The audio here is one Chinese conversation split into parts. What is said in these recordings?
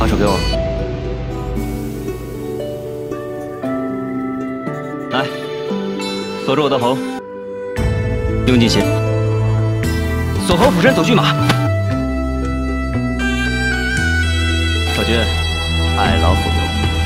把手给我。来，锁住我的喉，用尽血，锁喉、俯身、走骏马。小军，爱老虎油。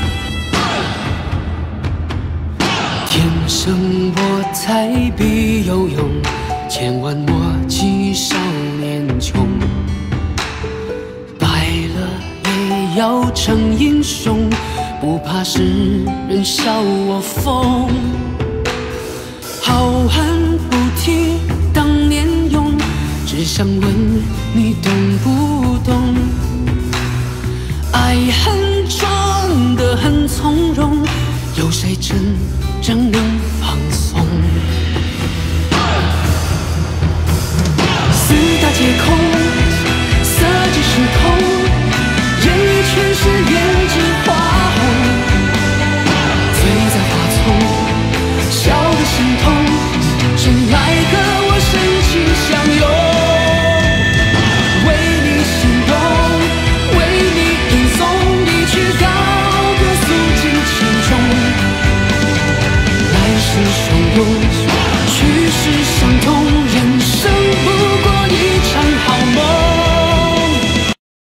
天生我材必有用，千万莫欺少年穷。败了也要成英雄，不怕世人笑我疯。好汉不提当年勇，只想问你懂不懂？爱恨装得很从容，有谁真正能放松？四大皆空，色即是空，演艺全是胭脂花红。醉在花丛，笑得心痛，谁来和我深情相拥？为你心动，为你吟诵一曲高歌，诉尽情衷。来世汹涌。